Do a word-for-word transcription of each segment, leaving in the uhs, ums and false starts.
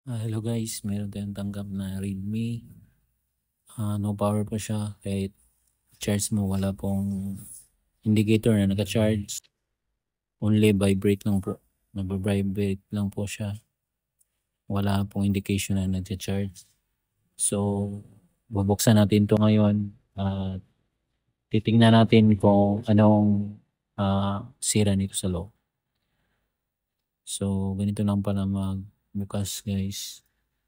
Ah, hello guys, meron tayong tanggap na Redmi. Ah, no power pa siya kahit charge mo wala pong indicator na naka-charge. Only vibrate lang po. Nagba-vibrate lang po siya. Wala pong indication na nagcha-charge. So, bubuksan natin to ngayon at titingnan natin kung anong ah, sira nito sa loob. So, ganito lang pala magbukas guys.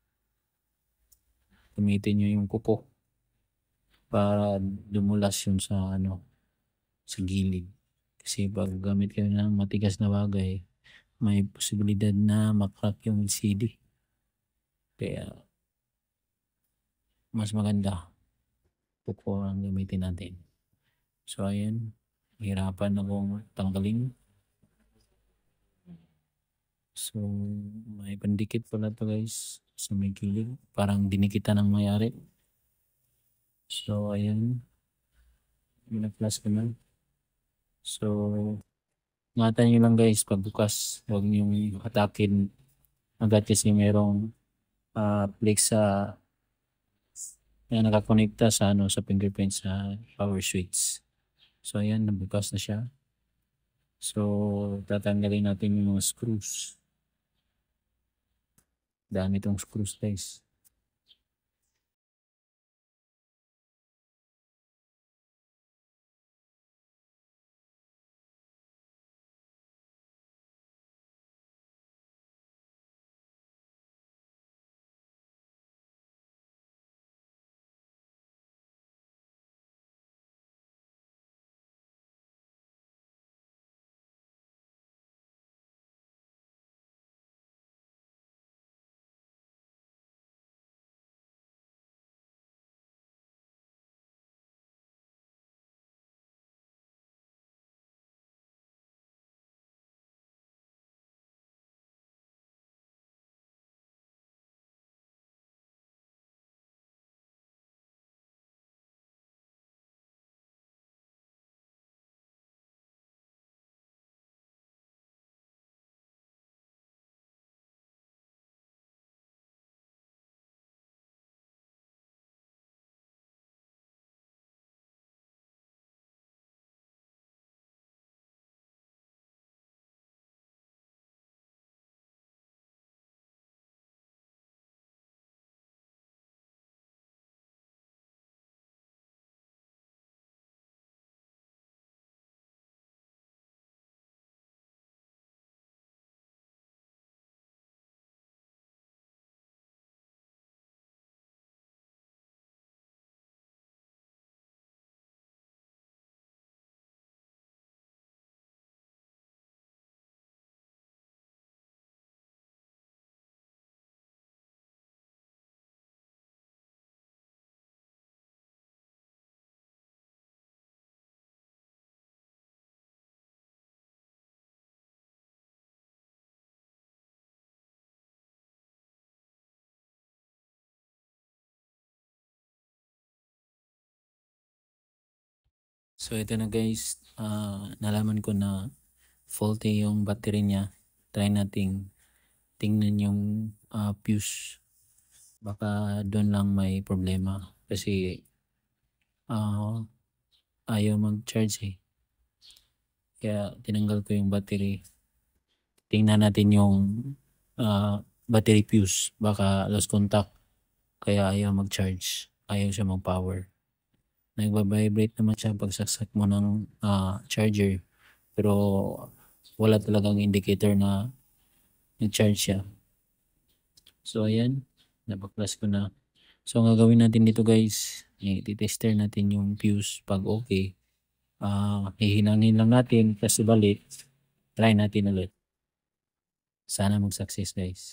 Gamitin nyo yung kuko para dumulas yun sa ano sa gilid. Kasi pag gamit kayo ng matigas na bagay, may posibilidad na makrack yung L C D. Kaya mas maganda kuko ang gamitin natin. So ayan, hirapan akong tanggalin. So may pandikit pala to guys sa may gilid. Parang dinikitan ng mayari. So ayan, pinag-plus ko na. So ingatan nyo lang guys pagbukas. Huwag nyo hatakin agad kasi merong uh, flex sa na nakakonekta sa ano sa fingerprint sa power switch. So ayan, nabukas na siya. So tatanggalin natin yung mga screws. Dami itong screws guys. So ito na guys, uh, nalaman ko na faulty yung battery niya. Try nating tingnan yung uh, fuse. Baka doon lang may problema kasi uh, ayaw mag-charge eh. Kaya tinanggal ko yung battery. Tingnan natin yung uh, battery fuse. Baka lost contact. Kaya ayaw mag-charge. Ayaw siya mag-power. Nagba-vibrate naman siya pag saksak mo ng uh, charger. Pero wala talagang indicator na nag-charge siya. So ayan, napaklas ko na. So ang gagawin natin dito guys, eh, titester natin yung fuse pag okay. Uh, hihinangin lang natin kasi balik. Try natin ulit. Sana mag-success guys.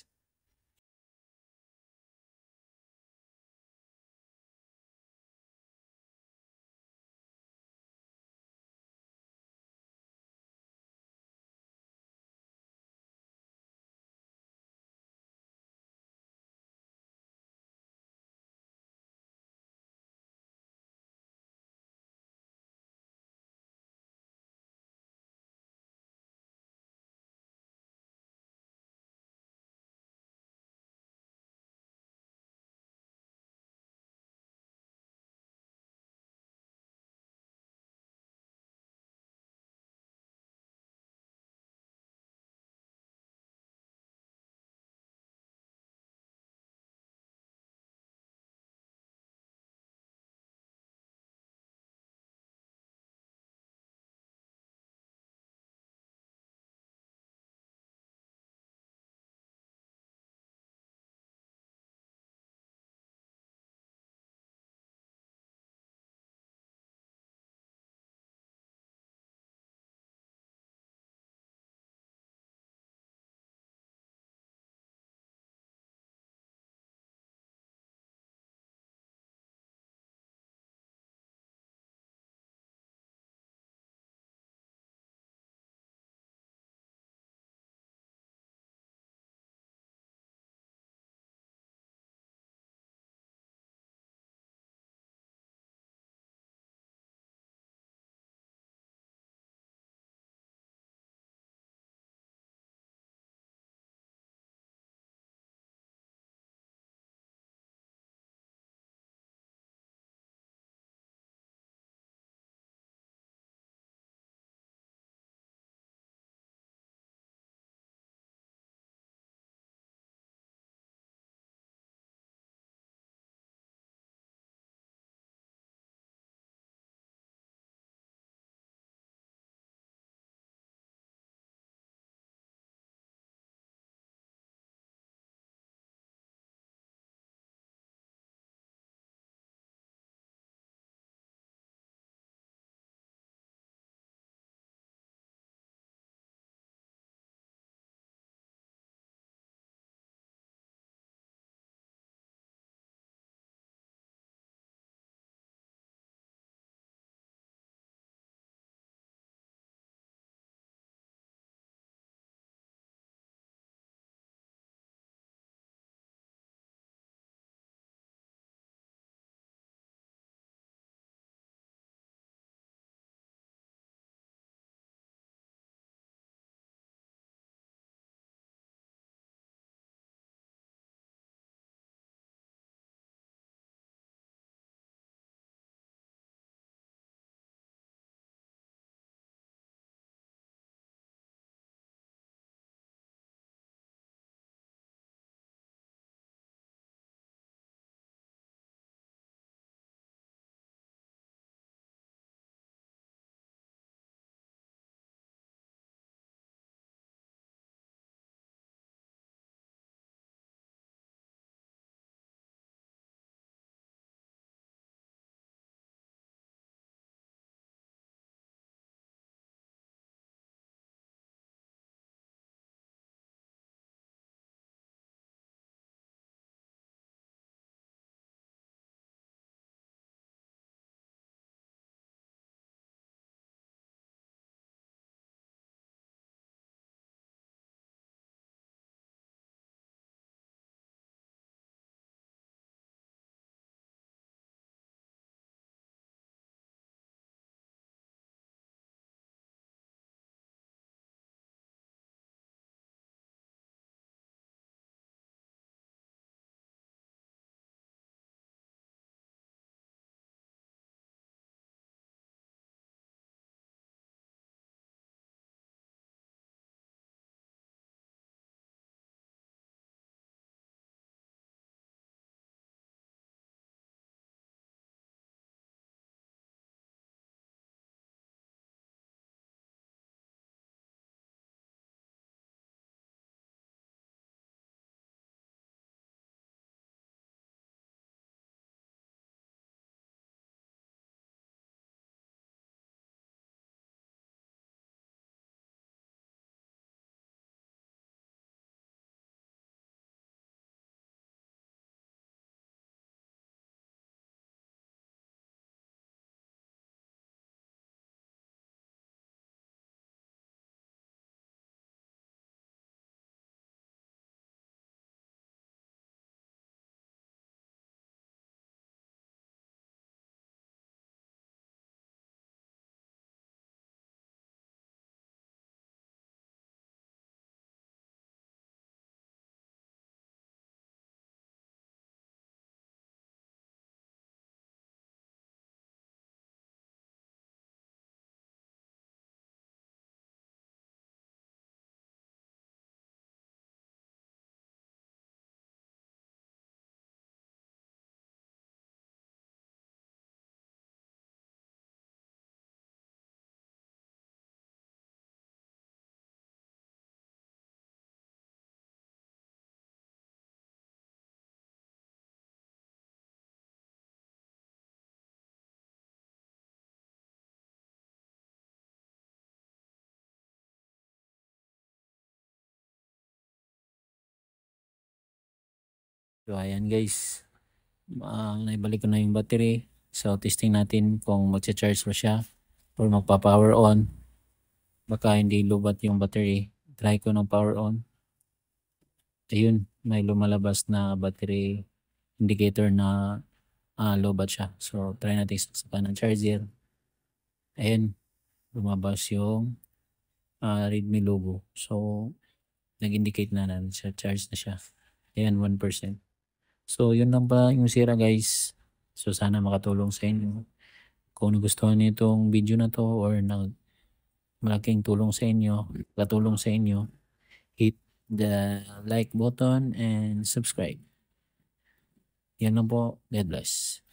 So ayan guys, uh, naibalik ko na yung battery. So testing natin kung magcha-charge pa siya or magpa-power on. Baka hindi lubat yung battery. Try ko ng power on. Ayun, may lumalabas na battery indicator na uh, lobat siya. So try natin saksakan ng charger. Ayun, lumabas yung uh, Redmi logo. So nag-indicate na na siya, charge na siya. Ayan, one percent. So yun lang pa yung sira guys. So sana makatulong sa inyo. Kung nagustuhan niyo itong video na to or nag malaking tulong sa inyo, katulong sa inyo, hit the like button and subscribe. Yan lang po. God bless.